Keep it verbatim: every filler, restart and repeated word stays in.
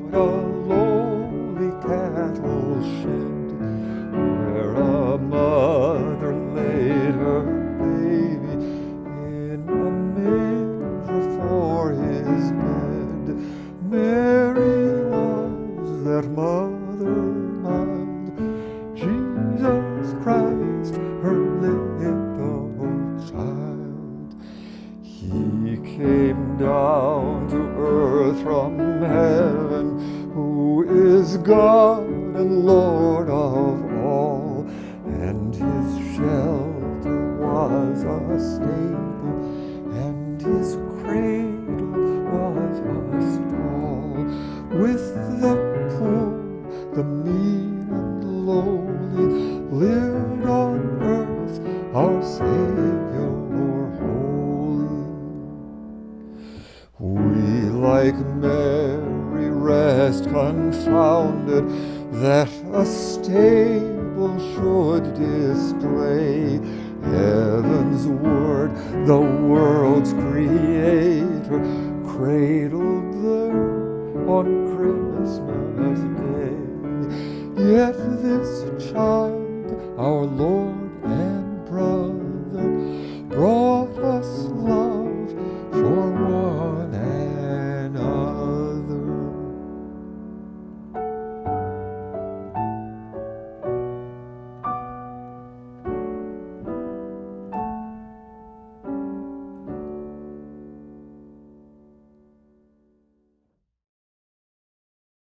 a lowly cattle shed, where a mother laid her baby in a manger for his bed. Mary was that mother mild, Jesus Christ her little child. He came down to earth from heaven, who is God and Lord of all, and his shelter was a stable, and his cradle was a stall. With the poor, the mean and lowly, lived on earth our Savior holy. We, like Mary, rest confounded that a stable should display heaven's word, the world's creator, cradled there on Christmas Day. Yet this child, our Lord